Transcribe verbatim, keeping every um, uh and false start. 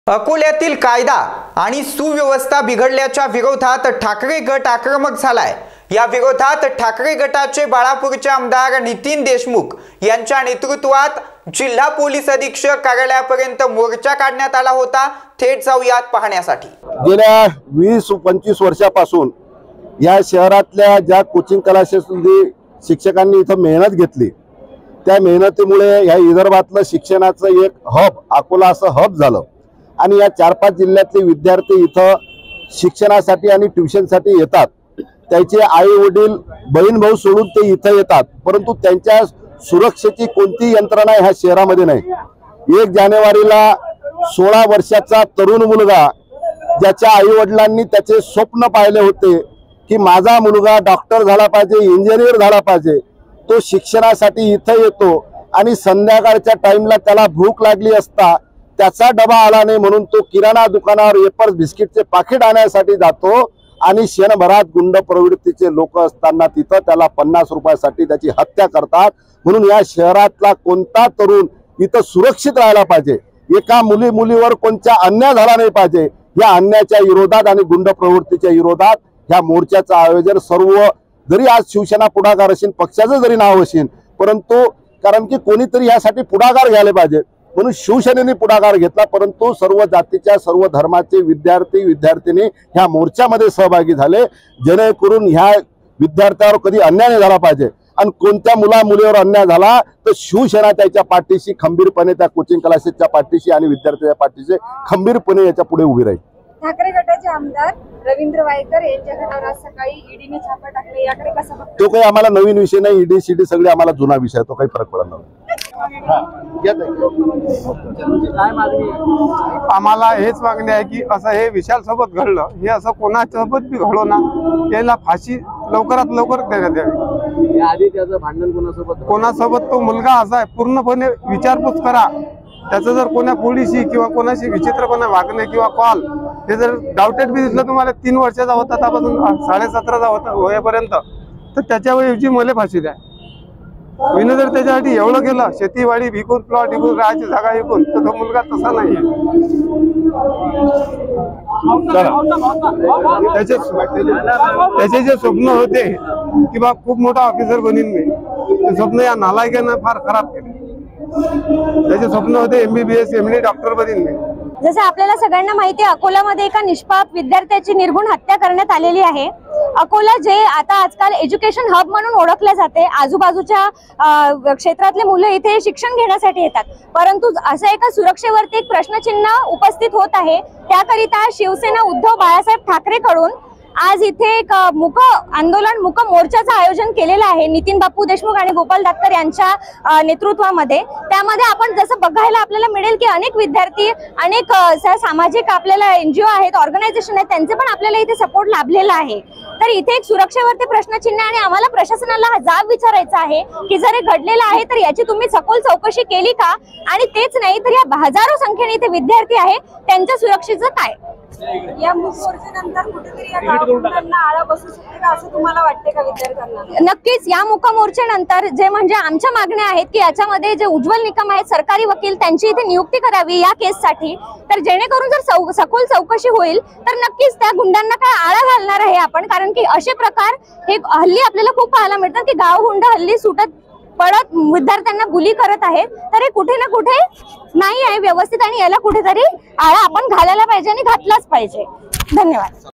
अकोल्यातील कायदा आणि सुव्यवस्था बिघडल्याच्या विरोधात ठाकरे गट आक्रमक झालाय। या विरोधात ठाकरे गटाचे बाळापूरचे आमदार नितीन देशमुख यांच्या नेतृत्वात जिल्हा पोलीस अधीक्षक कार्यालयापर्यंत मोर्चा काढण्यात आला होता। थेट जाऊयात पाहण्यासाठी। गेल्या वीस पंचवीस वर्षापासून या शहरातल्या ज्या कोचिंग क्लासेसमध्ये शिक्षकांनी इथं मेहनत घेतली, त्या मेहनतीमुळे या विदर्भातलं शिक्षणाचं एक हब अकोला असं हब झालं आणि या चार पाच जिल्ह्यातले विद्यार्थी इथं शिक्षणासाठी आणि ट्युशनसाठी येतात। त्याचे आई वडील बहीण भाऊ सोडून ते इथं येतात, परंतु त्यांच्या सुरक्षेची कोणती यंत्रणा ह्या शहरामध्ये नाही। एक जानेवारीला सोळा वर्षाचा तरुण मुलगा ज्याच्या आई वडिलांनी त्याचे स्वप्न पाहिले होते की माझा मुलगा डॉक्टर झाला पाहिजे, इंजिनियर झाला पाहिजे, तो शिक्षणासाठी इथं येतो आणि संध्याकाळच्या टाइमला त्याला भूक लागली असता त्याचा डबा आला नाही म्हणून तो किराणा दुकानावर वेपर्स बिस्किटचे पाकिट आणण्यासाठी जातो आणि क्षणभरात गुंड प्रवृत्तीचे लोक असताना तिथं त्याला पन्नास रुपयासाठी त्याची हत्या करतात। म्हणून या शहरातला कोणता तरुण इथं सुरक्षित राहायला पाहिजे, एका मुली मुलीवर कोणता अन्याय झाला नाही पाहिजे। या अन्यायाच्या विरोधात आणि गुंड प्रवृत्तीच्या विरोधात ह्या मोर्चाचं आयोजन सर्व, जरी आज शिवसेना पुढाकार असेल, पक्षाचं जरी नाव असेल, परंतु कारण की कोणीतरी यासाठी पुढाकार घ्यायला पाहिजे म्हणून शिवसेनेने पुढाकार घेतला। परंतु सर्व जातीच्या सर्व धर्माचे विद्यार्थी विद्यार्थिनी ह्या मोर्चामध्ये सहभागी झाले, जेणेकरून ह्या विद्यार्थ्यावर कधी अन्याय नाही झाला पाहिजे आणि कोणत्या मुला मुलीवर अन्याय झाला तर शिवसेना त्याच्या पाठीशी खंबीरपणे, त्या कोचिंग क्लासेसच्या पाठीशी आणि विद्यार्थ्यांच्या पाठीशी खंबीरपणे याच्या पुढे उभी राहील। ठाकरे गटाचे आमदार रवींद्र वायकर यांच्या घरावर आज सकाळी ईडीने छापा टाकले, याकडे कसं बघता? तो काही आम्हाला नवीन विषय नाही, ईडी सीडी सगळे आम्हाला जुना विषय आहे, तो काही फरक पडत नाही। आम्हाला हेच मागणी आहे की असं हे विशाल सोबत घडलं, हे असं कोणासोबत बी घडो ना, याला फाशी लवकरात लवकर देण्यात यावी। आधी त्याचं भांडण कोणासोबत कोणासोबत तो मुलगा असा आहे, पूर्णपणे विचारपूस करा। त्याचं जर कोणा पोलिसी किंवा कोणाशी विचित्रपणे वागणे किंवा कॉल हे जर डाउटेड बी दिसलं तुम्हाला, तीन वर्षाचा होता त्यापासून साडे सतराचा होता होईपर्यंत, तर त्याच्याऐवजी मला फाशी द्या। विनं जर त्याच्यासाठी एवढं केलं, शेतीवाडी विकून, प्लॉट विकून, राहायची जागा विकून, तर तो मुलगा तसा नाही आहे। त्याचे त्याचे जे स्वप्न होते की बा खूप मोठा ऑफिसर बनीन मी, ते स्वप्न या नालायकानं फार खराब केले। त्याचे स्वप्न होते एमबीबीएस एमडी डॉक्टर बनीन मी। जसं आपल्याला सगळ्यांना माहिती आहे, अकोल्यामध्ये एका निष्पाप विद्यार्थ्याची निर्घुण हत्या करण्यात आलेली आहे। अकोला जे आता आजकाल एज्युकेशन हब म्हणून ओळखले जाते, आजूबाजूच्या क्षेत्रातले मुलं इथे शिक्षण घेण्यासाठी येतात, परंतु असं एका सुरक्षेवरती एक प्रश्नचिन्ह उपस्थित होत आहे। त्याकरिता शिवसेना उद्धव बाळासाहेब ठाकरे कडून आज इथे एक मूक आंदोलन, मूक मोर्चाचं आयोजन केलेलं आहे नितीन बापू देशमुख आणि गोपाल दात्तर यांच्या नेतृत्वामध्ये। त्यामध्ये आपण जसं बघायला आपल्याला मिळेल की अनेक विद्यार्थी, अनेक सामाजिक आपल्याला एनजीओ आहेत, ऑर्गनायझेशन आहेत, त्यांचे पण आपल्याला इथे सपोर्ट लाभलेला आहे। तर इथे एक सुरक्षेवरती प्रश्नचिन्ह आणि आम्हाला प्रशासनाला हा जाब विचारायचा आहे की जर हे घडलेलं आहे तर याची तुम्ही सखोल चौकशी केली का? आणि तेच नाही तर या हजारो संख्येने इथे विद्यार्थी आहे, त्यांच्या सुरक्षेचं काय? या मोर्चानंतर कुठेतरी आळा बसू शकते का असं तुम्हाला वाटते का विद्यार्थ्यांना? नक्कीच या मूक मोर्चानंतर जे म्हणजे आमच्या मागण्या आहेत की याच्यामध्ये जे उज्ज्वल निकम आहेत, सरकारी वकील, त्यांची इथे नियुक्ती करावी या केससाठी, तर जेणेकरून जर सखोल चौकशी होईल तर नक्कीच त्या गुंडांना काय आळा घालणार आहे आपण। कारण की असे प्रकार हे हल्ली आपल्याला खूप पाहायला मिळतात की गाव हुंड हल्ली सुटत पडत विद्यार्थ्यांना बुली करत आहेत, तर हे कुठे ना कुठे नाही आहे व्यवस्थित आणि याला कुठेतरी आळा आपण घालायला पाहिजे आणि घातलाच पाहिजे। धन्यवाद।